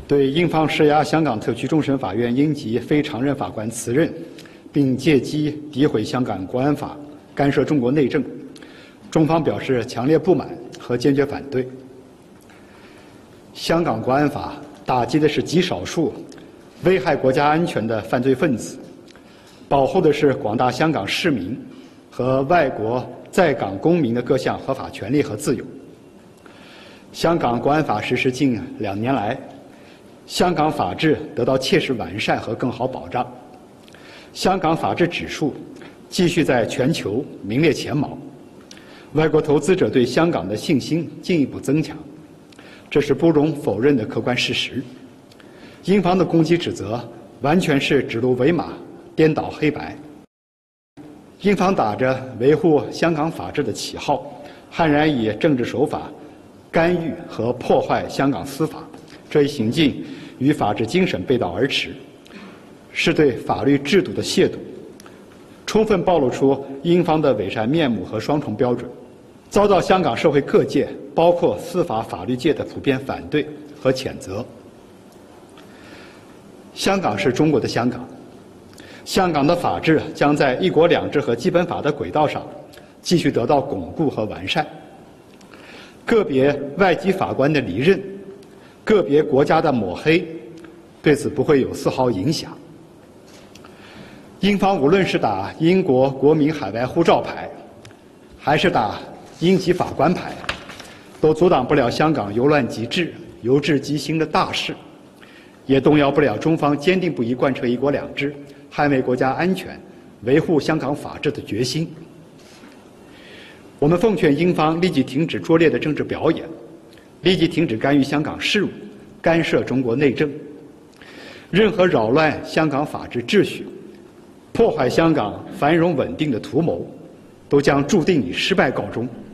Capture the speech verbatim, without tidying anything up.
对英方施压香港特区终审法院应级非常任法官辞任，并借机诋毁香港国安法、干涉中国内政，中方表示强烈不满和坚决反对。香港国安法打击的是极少数危害国家安全的犯罪分子，保护的是广大香港市民和外国在港公民的各项合法权利和自由。香港国安法实施近两年来，香港法治得到切实完善和更好保障，香港法治指数继续在全球名列前茅，外国投资者对香港的信心进一步增强，这是不容否认的客观事实。英方的攻击指责完全是指鹿为马、颠倒黑白。英方打着维护香港法治的旗号，悍然以政治手法干预和破坏香港司法，这一行径与法治精神背道而驰，是对法律制度的亵渎，充分暴露出英方的伪善面目和双重标准，遭到香港社会各界，包括司法法律界的普遍反对和谴责。香港是中国的香港，香港的法治将在一国两制和基本法的轨道上继续得到巩固和完善。个别外籍法官的离任，个别国家的抹黑，对此不会有丝毫影响。英方无论是打英国国民海外护照牌，还是打英籍法官牌，都阻挡不了香港由乱及治、由治及兴的大势，也动摇不了中方坚定不移贯彻一国两制、捍卫国家安全、维护香港法治的决心。我们奉劝英方立即停止拙劣的政治表演，立即停止干预香港事务、干涉中国内政。任何扰乱香港法治秩序、破坏香港繁荣稳定的图谋，都将注定以失败告终。